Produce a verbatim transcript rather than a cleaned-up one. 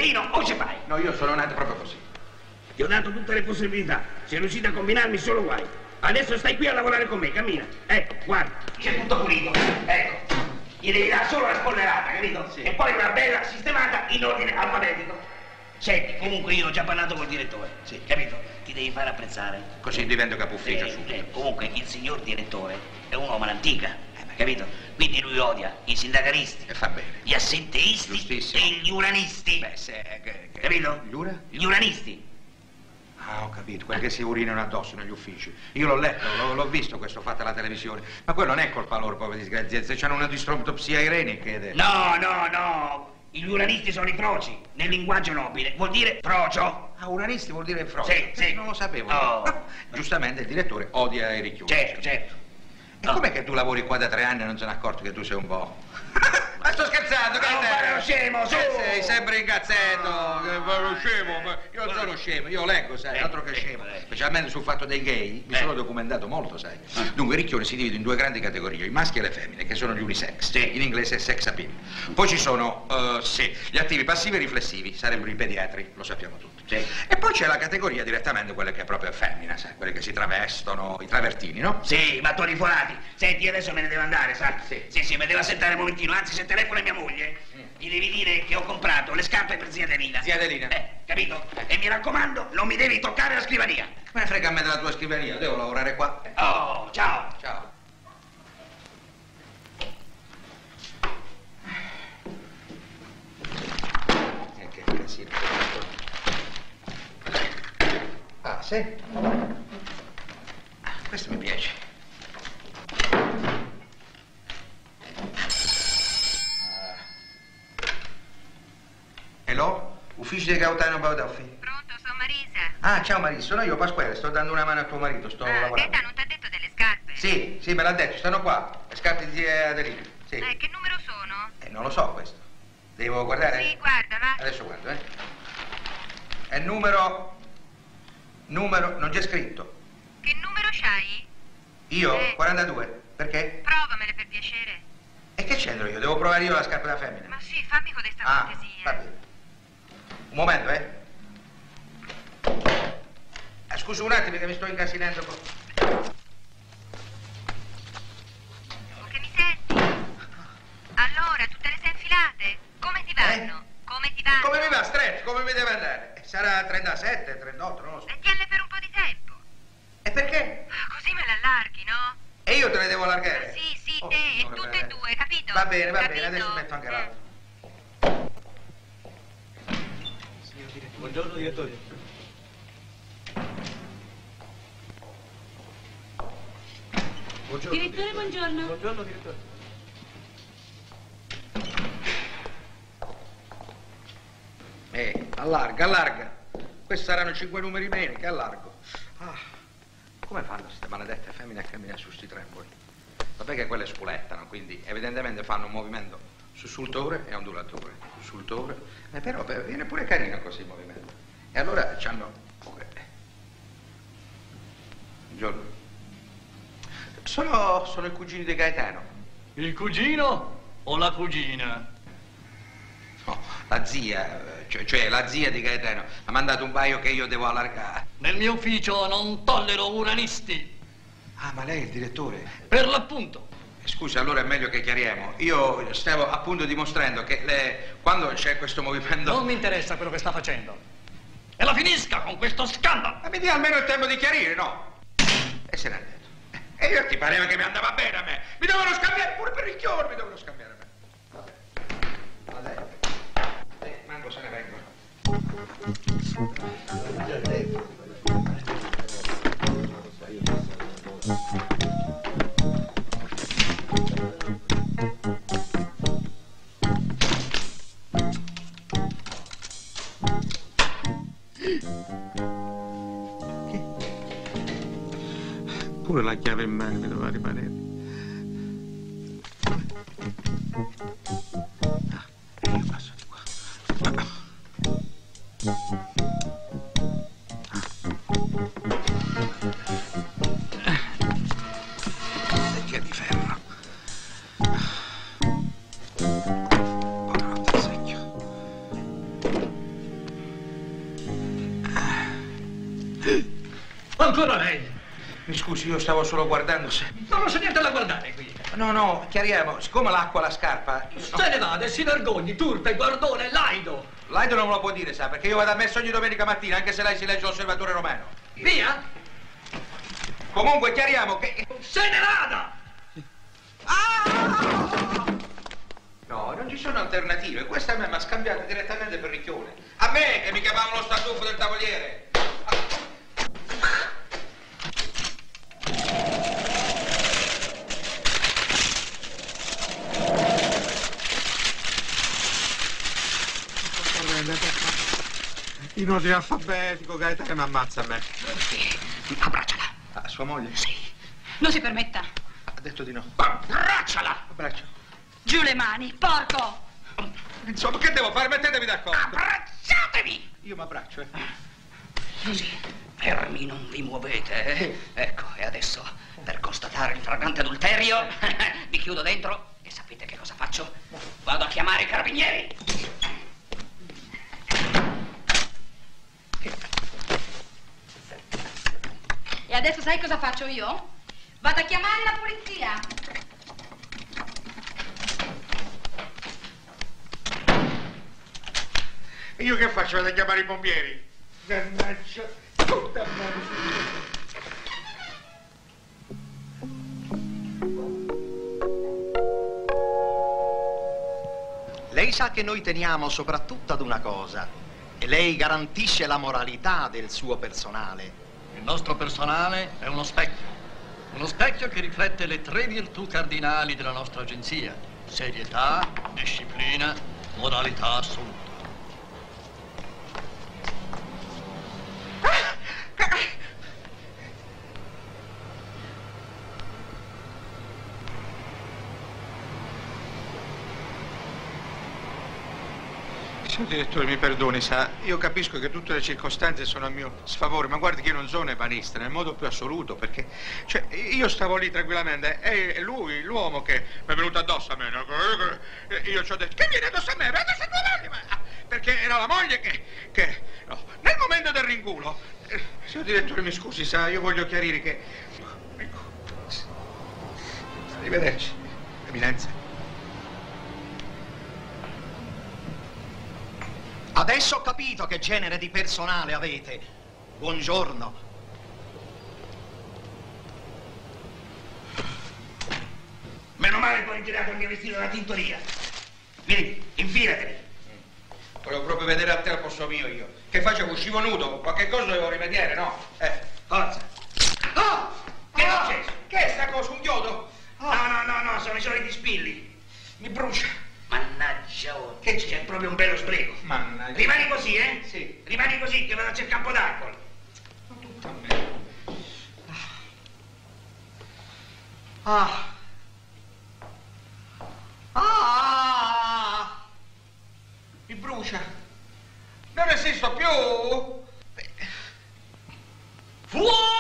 cretino o ce fai? No, io sono nato proprio così. Ti ho dato tutte le possibilità. Sei riuscito a combinarmi solo guai. Adesso stai qui a lavorare con me, cammina. Ecco, guarda, c'è tutto pulito. Ecco, gli devi dare solo la spolverata, capito? Sì. E poi una bella sistemata in ordine alfabetico. Senti, comunque io ho già parlato col direttore. Sì. Capito? Ti devi fare apprezzare. Così divento capo ufficio eh, subito. Eh, comunque il signor direttore è un uomo all'antica. Capito? Quindi lui odia i sindacalisti. E fa bene. Gli assenteisti. Giustissimo. E gli uranisti. Beh, se... Che, che... Capito? Gli ura? Gli uranisti. Ah, ho capito, quelli che si urinano addosso negli uffici. Io l'ho letto, l'ho visto questo fatto alla televisione. Ma quello non è colpa loro, poveri disgraziati. C'hanno una distromtopsia irenica ed è... No, no, no. Gli uranisti sono i froci. Nel linguaggio nobile. Vuol dire frocio. Ah, uranisti vuol dire frocio? Sì, sì. Non lo sapevo. Oh. No, giustamente il direttore odia i ricchiusi. Certo, certo. E no. Com'è che tu lavori qua da tre anni e non se ne è accorto che tu sei un po'? Ma sto scherzando, che non fare lo scemo, su! Eh, sei sempre incazzato, che fai lo scemo, ma io non sono scemo, io leggo, sai, altro che scemo. Specialmente sul fatto dei gay, mi sono documentato molto, sai. Dunque, il ricchione si divide in due grandi categorie, i maschi e le femmine, che sono gli unisex, sì. In inglese sex appeal. Poi ci sono, uh, sì, gli attivi passivi e riflessivi, sarebbero i pediatri, lo sappiamo tutti. Sì. E poi c'è la categoria direttamente, quella che è proprio femmina, sai, quelle che si travestono, i travertini, no? Sì, mattoni folati. Senti, adesso me ne devo andare, sa? Sì, sì, sì, me devo assettare un momentino, anzi se telefona mia moglie, mm. gli devi dire che ho comprato le scarpe per zia Adelina. Zia Adelina? Eh, capito? Eh. E mi raccomando, non mi devi toccare la scrivania. Ma ne frega a me della tua scrivania, devo lavorare qua. Oh, ciao. Ciao. E che casino. Ah, sì? Questo mi piace. Hello? Ufficio di Gaetano Baudaffi? Pronto, sono Marisa. Ah, ciao Marisa, sono io, Pasquale, sto dando una mano a tuo marito, sto ah, lavorando. Gaetano non ti ha detto delle scarpe? Sì, sì, me l'ha detto, stanno qua, le scarpe di zia Adelina. Sì. Eh, che numero sono? Eh, non lo so questo. Devo guardare? Sì, guarda, va. Adesso guardo, eh. È il numero... Numero... non c'è scritto. Che numero c'hai? Io? Eh. quarantadue. Perché? Provamele per piacere. E che c'entro io? Devo provare io la scarpa da femmina. Ma sì, fammi codesta Ah, cortesia. va bene. Un momento, eh. eh scusa un attimo che mi sto incasinando con... Oh, che mi senti? Allora, tutte le sei infilate? Come ti vanno? Eh? Come ti vanno? Come mi va, stretto? Come mi deve andare? Sarà trentasette, trentotto, non lo so. E tienle per un po' di tempo. E perché? Così me le allarghi, no? E io te le devo allargare? Sì, sì, Oh, te, e signore, tutte bene. e due, capito? Va bene, va capito? bene, adesso metto anche Eh. l'altro. Buongiorno direttore. Buongiorno, Direttore, buongiorno. Buongiorno direttore. Eh, allarga, allarga. Questi saranno cinque numeri meno, che allargo. Ah, come fanno queste maledette femmine a camminare su sti tremboli? Vabbè che quelle spulettano, quindi evidentemente fanno un movimento sussultore e ondulatore. Sussultore. Eh, però beh, viene pure carino così il movimento. E allora c'hanno... Buongiorno. Sono, sono i cugini di Gaetano. Il cugino o la cugina? No, la zia, cioè, cioè la zia di Gaetano ha mandato un paio che io devo allargare. Nel mio ufficio non tollero uranisti. Ah, ma lei è il direttore? Per l'appunto. Scusa, allora è meglio che chiariamo. Io stavo appunto dimostrando che le... quando c'è questo movimento... Non mi interessa quello che sta facendo. E la finisca con questo scandalo. Ma mi dia almeno il tempo di chiarire, no? E se n'è andato. E io ti pareva che mi andava bene a me. Mi dovevano scambiare pure per il chioro, mi dovevano scambiare a me. Vabbè. Vabbè. Eh, manco se ne vengono. Pure la chiave in mano mi doveva rimanere. Ah, io passo di qua. Vecchia di ferro. Buonanotte al secchio. ancora lei? Mi scusi, io stavo solo guardando se... Non c'è niente da guardare qui. No, no, chiariamo, siccome l'acqua la scarpa... Se ne vada e si vergogni, turpe, guardone, laido. Laido non me lo può dire, sa, perché io vado a messa ogni domenica mattina, anche se lei si legge l'Osservatore Romano. Via? Comunque, chiariamo che... Se ne vada! Ah! No, non ci sono alternative. Questa a me mi ha scambiato direttamente per Ricchione. A me, che mi chiamavano lo statuffo del tavoliere. In ordine alfabetico, Gaeta che mi ammazza a me. Abbracciala. Ah, sua moglie? Sì. Non si permetta. Ha detto di no. Abbracciala. Abbraccio. Giù le mani, porco! Insomma, che devo fare? Mettetevi d'accordo. Abbracciatevi. Io mi abbraccio, eh. Così, fermi, non vi muovete, eh? Ecco, e adesso, per constatare il flagrante adulterio, vi chiudo dentro e sapete che cosa faccio? Vado a chiamare i carabinieri. E adesso sai cosa faccio io? Vado a chiamare la polizia. E io che faccio? Vado a chiamare i pompieri? Mannaggia, tutta Lei sa che noi teniamo soprattutto ad una cosa, e lei garantisce la moralità del suo personale. Il nostro personale è uno specchio. Uno specchio che riflette le tre virtù cardinali della nostra agenzia. Serietà, disciplina, moralità assoluta. Signor direttore, mi perdoni, sa, io capisco che tutte le circostanze sono a mio sfavore, ma guardi che io non sono ebanista, nel modo più assoluto, perché, cioè, io stavo lì tranquillamente e lui, l'uomo che mi è venuto addosso a me, no? Io ci ho detto, che viene addosso a me? Viene addosso a tua moglie, ma... Perché era la moglie che, che, no, nel momento del rinculo, eh, signor direttore, mi scusi, sa, io voglio chiarire che... Arrivederci, eminenza. Adesso ho capito che genere di personale avete. Buongiorno. Meno male che ho ritirato il mio vestito dalla tintoria. Vieni, infilateli. Volevo proprio vedere al te al posto mio io. Che facevo? Uscivo nudo? Qualche cosa devo rimediare, no? Eh, Forza. Oh! Che è ah, successo? Che è sta cosa? Un chiodo? No, no, no, no, sono i soliti spilli. Mi brucia. Mannaggia, oh, che c'è? È proprio un bello spreco. Mannaggia. Rimani così, eh? Sì. Rimani così, che vado a cercare un po' d'alcol. Tutto a me. Ah. Ah. Mi brucia. Non esisto più. Fuori!